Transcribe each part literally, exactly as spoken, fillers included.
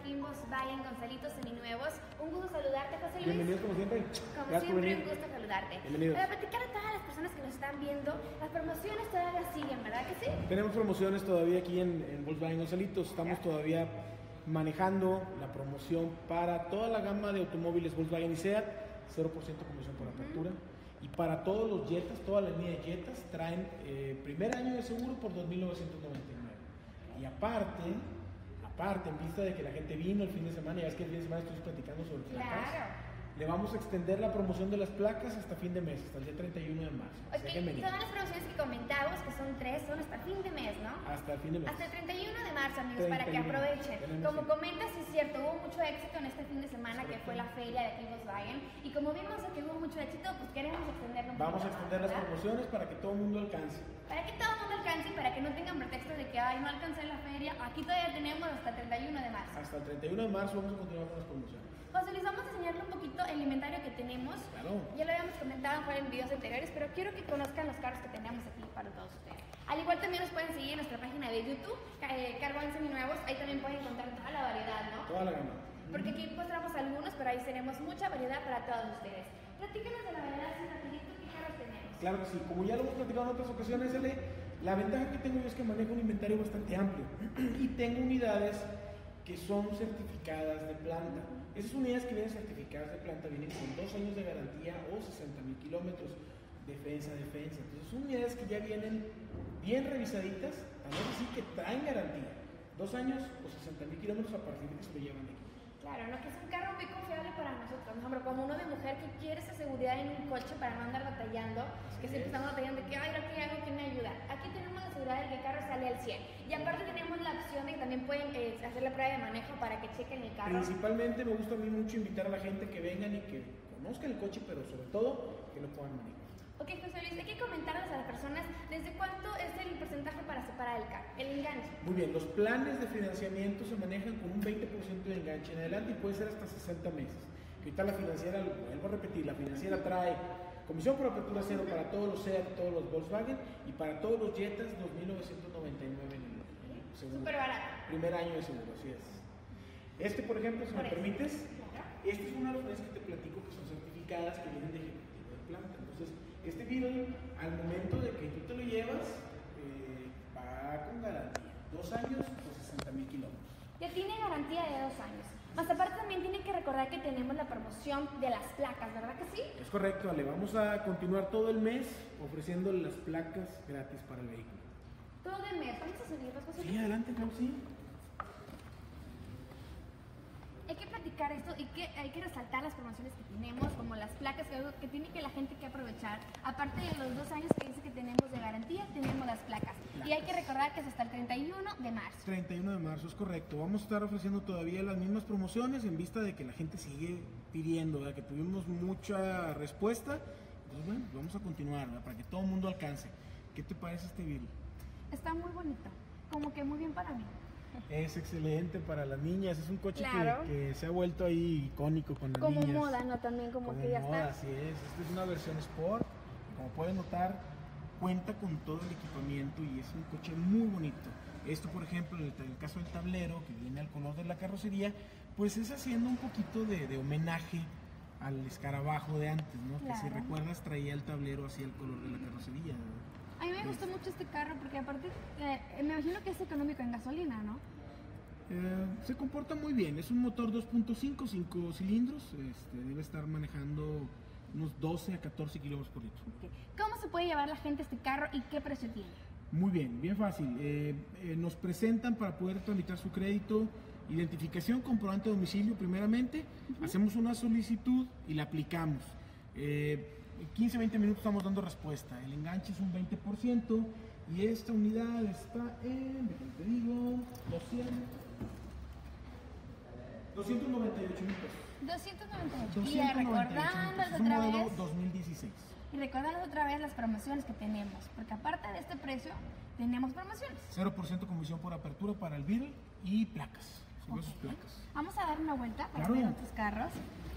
aquí en Volkswagen Gonzalitos Seminuevos. Un gusto saludarte, José Luis. Bienvenidos como siempre. Como Gracias siempre, un gusto saludarte. Bienvenidos. Para platicar a todas las personas que nos están viendo, las promociones todavía siguen, ¿verdad que sí? Tenemos promociones todavía aquí en, en Volkswagen Gonzalitos. Estamos todavía manejando la promoción para toda la gama de automóviles Volkswagen y SEAT, cero por ciento comisión por apertura. Uh-huh. Y para todos los Jetas, toda la línea de Jetas, traen eh, primer año de seguro por dos mil novecientos noventa y nueve. Y aparte, aparte, en vista de que la gente vino el fin de semana, ya es que el fin de semana estuvimos platicando sobre placas, claro, le vamos a extender la promoción de las placas hasta fin de mes, hasta el día treinta y uno de marzo. Okay. Todas las promociones que comentamos, que son tres, son hasta fin de mes, ¿no? Hasta el fin de mes. Hasta el treinta y uno de marzo, amigos, para que aprovechen. Como comentas, sí es cierto, hubo mucho éxito en este fin de semana, que fue la feria de aquí Volkswagen. Y como vimos que hubo mucho éxito, pues queremos extenderlo un Vamos a poquito extender más, las promociones para que todo el mundo alcance. Para que todo el mundo alcance y para que no tengan pretexto de que, ay, no alcancé la feria. Aquí todavía tenemos hasta el treinta y uno de marzo. Hasta el treinta y uno de marzo vamos a continuar con las promociones. José Luis, vamos a enseñarle un poquito el inventario que tenemos. Claro. Ya lo habíamos comentado en videos anteriores, pero quiero que conozcan los carros que tenemos aquí para todos ustedes. Al igual también nos pueden seguir en nuestra página de YouTube, eh, Carbón Seminuevos. Ahí también pueden encontrar toda la variedad, ¿no? Toda la gama. Porque aquí mostramos algunos, pero ahí tenemos mucha variedad para todos ustedes. Platícanos de la variedad, así rapidito, ¿qué carros tenemos? Claro que sí, como ya lo hemos platicado en otras ocasiones, L, la ventaja que tengo yo es que manejo un inventario bastante amplio y tengo unidades que son certificadas de planta. Esas unidades que vienen certificadas de planta vienen con dos años de garantía o sesenta mil kilómetros, defensa, defensa. Entonces son unidades que ya vienen bien revisaditas, también así que traen garantía. Dos años o sesenta mil kilómetros a partir de que se lo llevan aquí. Claro, ¿no? Que es un carro muy confiable para nosotros, por ejemplo, como uno de mujer que quiere esa seguridad en un coche para no andar batallando, que sí, siempre estamos batallando de que, ay, ¿qué hago? ¿Quién me ayuda? Aquí tenemos la seguridad de que el carro sale al cien. Y aparte tenemos la opción de que también pueden eh, hacer la prueba de manejo para que chequen el carro. Principalmente me gusta a mí mucho invitar a la gente que vengan y que conozcan el coche, pero sobre todo que lo puedan manejar. Ok, José Luis, hay que comentarles a las personas desde cuánto es el porcentaje para separar el carro, el enganche. Muy bien, los planes de financiamiento se manejan con un veinte por ciento de enganche en adelante y puede ser hasta sesenta meses. Que ahorita la financiera, lo vuelvo a repetir, la financiera trae comisión por apertura cero para todos los SEAT, todos los Volkswagen y para todos los Jetas dos mil novecientos noventa y nueve en el seguro. Súper barato. Primer año de seguro, así es. Este, por ejemplo, si por me eso. permites, Claro. este es una de las unidades que te platico que son certificadas, que vienen de ejecutivo de planta. Entonces, este Beetle, al momento de que tú te lo llevas, eh, va con garantía. Dos años o sesenta mil kilómetros. Ya tiene garantía de dos años. Más aparte también tienen que recordar que tenemos la promoción de las placas, ¿verdad que sí? Es correcto, Ale. Vamos a continuar todo el mes ofreciendo las placas gratis para el vehículo. Todo el mes. ¿Vamos a seguirlos, José Luis? Sí, adelante, claro, sí. Hay que platicar esto y que hay que resaltar las promociones que tenemos, como las placas que, que tiene que la gente que aprovechar. Aparte de los dos años que dice que tenemos de garantía, tenemos las placas. placas. Y hay que recordar que es hasta el treinta y uno de marzo. treinta y uno de marzo, es correcto. Vamos a estar ofreciendo todavía las mismas promociones en vista de que la gente sigue pidiendo, ¿verdad? Que tuvimos mucha respuesta. Entonces, bueno, vamos a continuar, ¿verdad? Para que todo el mundo alcance. ¿Qué te parece este video? Está muy bonito, como que muy bien para mí. Es excelente para las niñas, es un coche claro. que, que se ha vuelto ahí icónico con las como niñas. Como moda, ¿no? También como, como que ya moda, está. Así es, esta es una versión Sport, como pueden notar, cuenta con todo el equipamiento y es un coche muy bonito. Esto, por ejemplo, en el, en el caso del tablero, que viene al color de la carrocería, pues es haciendo un poquito de, de homenaje al escarabajo de antes, ¿no? Claro. Que si recuerdas traía el tablero así al color de la carrocería, ¿no? A mí me gustó es. mucho este carro porque aparte, eh, me imagino que es económico en gasolina, ¿no? Eh, se comporta muy bien, es un motor dos punto cinco, cinco cilindros, este, debe estar manejando unos doce a catorce kilómetros por litro. Okay. ¿Cómo se puede llevar la gente este carro y qué precio tiene? Muy bien, bien fácil. Eh, eh, nos presentan para poder tramitar su crédito, identificación, comprobante de domicilio primeramente, uh-huh. Hacemos una solicitud y la aplicamos. Eh, quince a veinte minutos estamos dando respuesta, el enganche es un veinte por ciento y esta unidad está en, te digo, doscientos noventa y ocho mil pesos. doscientos noventa y ocho. doscientos noventa y ocho Y recordándoles es un otra modelo vez. dos mil dieciséis. Y recordándoles otra vez las promociones que tenemos, porque aparte de este precio, tenemos promociones. cero por ciento comisión por apertura para el Beetle y placas. Okay. Sus placas. Vamos a dar una vuelta para claro. ver otros carros.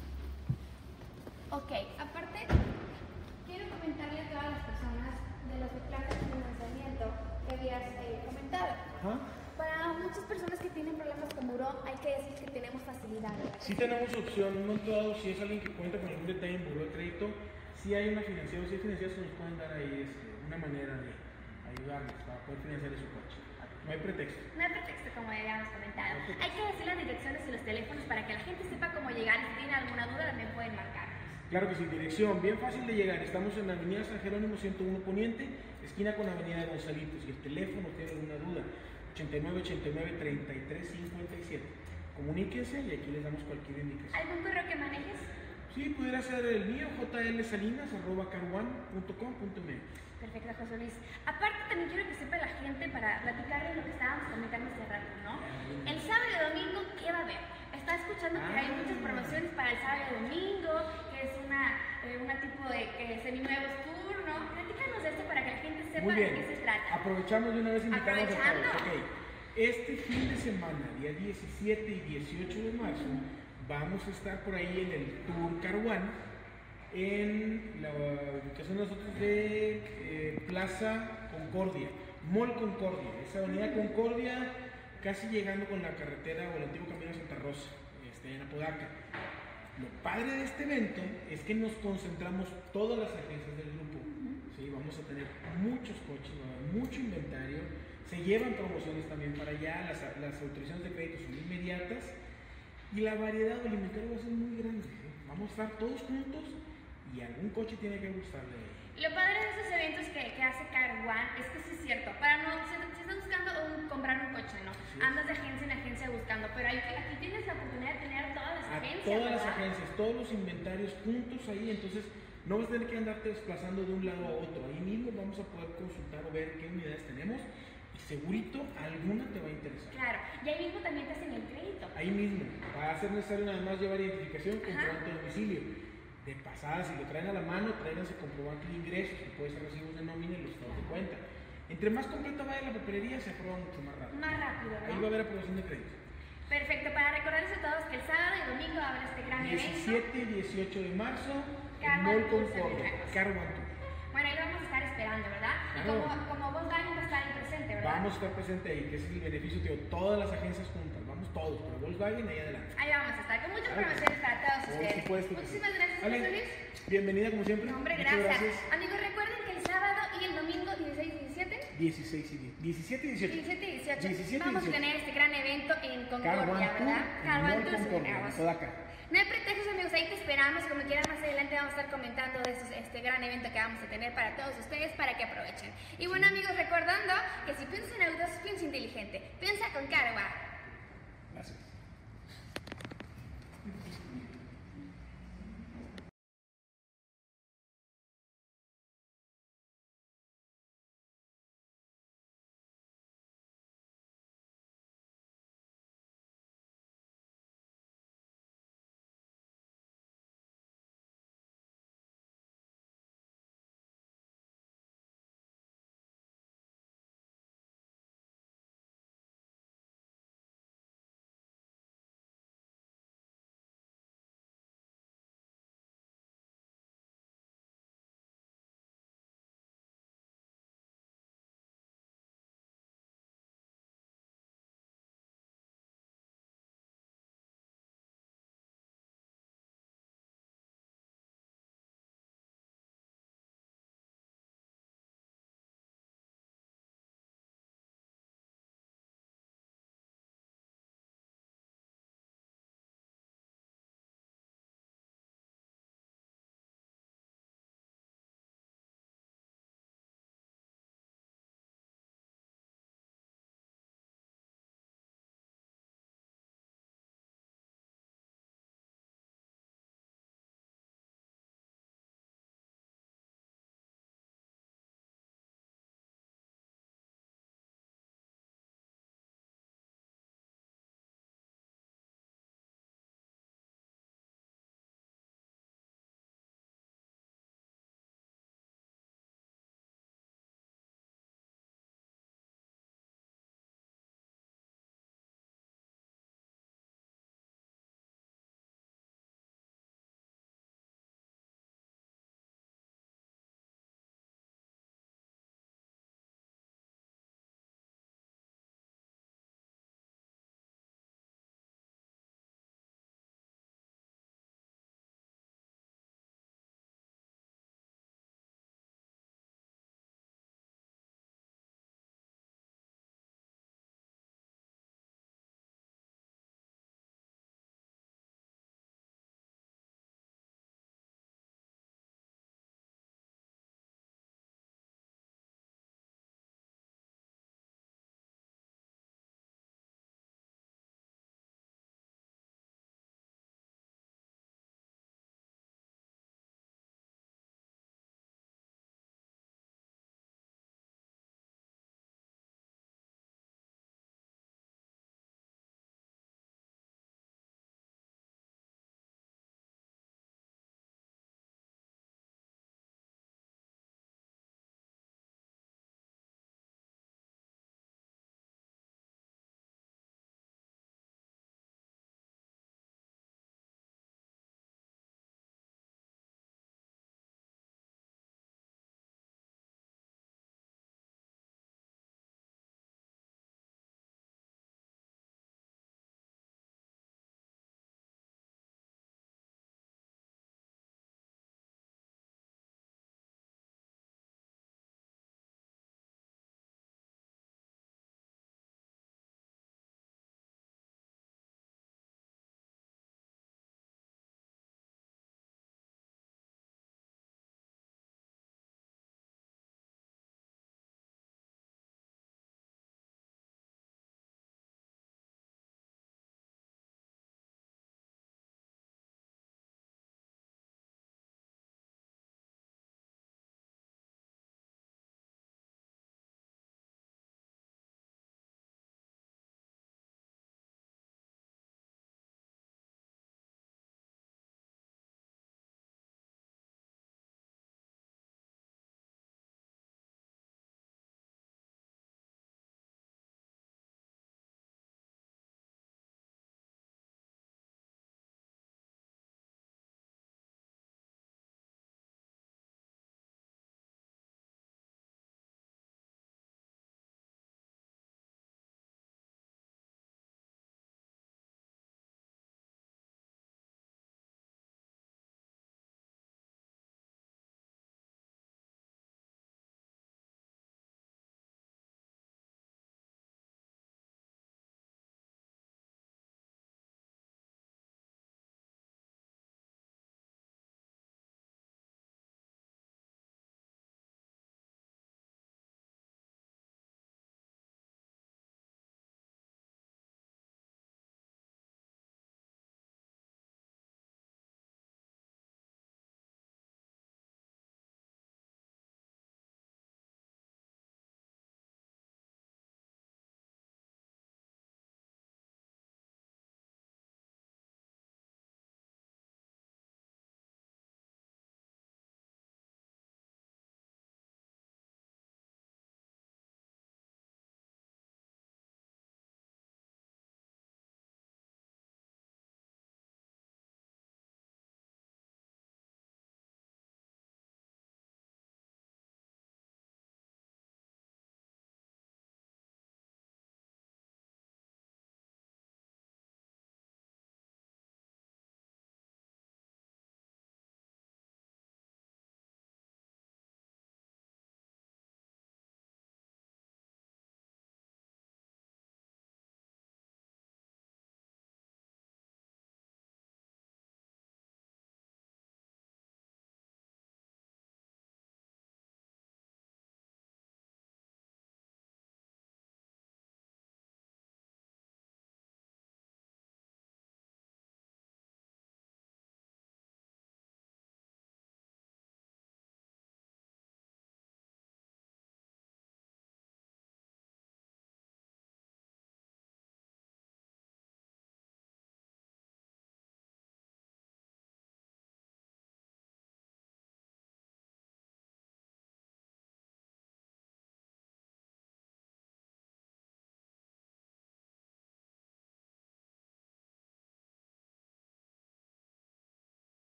Ok, aparte, quiero comentarle a todas las personas de los de placas de financiamiento que habías eh, comentado. ¿Ah? Para muchas personas que tienen problemas con buró, hay que decir que tenemos facilidad. Sí tenemos opción, un momento dado, si es alguien que cuenta con algún detalle en buró de crédito, si hay una financiación, si hay financiados nos pueden dar ahí este, una manera de ayudarnos para poder financiar su coche. No hay pretexto. No hay pretexto, como ya habíamos comentado. Hay que decir las direcciones y los teléfonos para que la gente sepa cómo llegar. Si tienen alguna duda, también pueden marcar. Claro que sí, dirección bien fácil de llegar. Estamos en la avenida San Jerónimo ciento uno Poniente, esquina con la avenida de Gonzalitos. Y el teléfono, tiene alguna duda, ochenta y nueve ochenta y nueve treinta y tres cincuenta y siete. Comuníquense y aquí les damos cualquier indicación. ¿Algún correo que manejes? Sí, pudiera ser el mío, jlsalinas arroba carone punto com punto m x. Perfecto, José Luis. Aparte, también quiero que sepa la gente para platicarles lo que estábamos comentando hace rato, ¿no? El sábado y domingo, ¿qué va a haber? Está escuchando que hay muchas promociones para el sábado y domingo, que es una, eh, una tipo de eh, seminuevos tour, ¿no? Platícanos de esto para que la gente sepa de qué se trata. Aprovechamos de una vez invitamos a Aprovechando. todos. Okay. Este fin de semana, día diecisiete y dieciocho de marzo, vamos a estar por ahí en el Tour Car One, en la ubicación de nosotros de eh, Plaza Concordia, Mall Concordia, esa avenida Concordia, casi llegando con la carretera o el antiguo camino a Santa Rosa, este, en Apodaca. Lo padre de este evento es que nos concentramos todas las agencias del grupo. ¿Sí? Vamos a tener muchos coches, mucho inventario, se llevan promociones también para allá, las, las autorizaciones de crédito son inmediatas y la variedad del inventario va a ser muy grande. ¿Sí? Vamos a estar todos juntos y algún coche tiene que gustarle. Lo padre de esos eventos que, que hace Car One es que sí es cierto, para no, si, si estás buscando un, comprar un coche, ¿no? Sí. Andas de agencia en agencia buscando, pero hay, aquí tienes la oportunidad de tener a todas las a agencias, todas ¿verdad? las agencias, todos los inventarios juntos ahí, entonces no vas a tener que andarte desplazando de un lado a otro, ahí mismo vamos a poder consultar o ver qué unidades tenemos y segurito alguna te va a interesar. Claro, y ahí mismo también te hacen el crédito. Ahí mismo, va a ser necesario nada más llevar identificación, comprobante de domicilio. De pasada, si lo traen a la mano, tráiganse comprobante de ingresos, que puede ser recibos de nómina y los estados de cuenta. Entre más completa vaya la papelería, se aprueba mucho más rápido. Más rápido, ¿no? Ahí va a haber aprobación de crédito. Perfecto, para recordarles a todos que el sábado y domingo va a haber este gran diecisiete evento. y dieciocho de marzo, Car en One Mall Tour Concordia, Seminuevos. Car One Tour. Bueno, ahí lo vamos a estar esperando, ¿verdad? Y Claro. como, como Volkswagen va a estar ahí presente, ¿verdad? Vamos a estar presente ahí, que ese es el beneficio, tío, todas las agencias juntas, vamos todos, pero Volkswagen ahí adelante. Ahí vamos a estar, con muchas Claro. promociones para todos Por ustedes. supuesto. Muchísimas gracias, Ale, José Luis. bienvenida como siempre. No, hombre, Muchas gracias. Amigos, recuerden que el sábado y el domingo dieciséis y diecisiete, dieciséis y diez. diecisiete y dieciocho. diecisiete y dieciocho, diecisiete y vamos a dieciocho. tener este gran evento en Car One Concordia, Tour, ¿verdad? en Car One Mall Tour Concordia, Seminuevos. en Podaca. No hay pretextos, amigos, ahí te esperamos. Como quieran, más adelante vamos a estar comentando de estos, este gran evento que vamos a tener para todos ustedes para que aprovechen. Y bueno, amigos, recordando que si piensas en autos, piensa inteligente. Piensa con Car One. Gracias.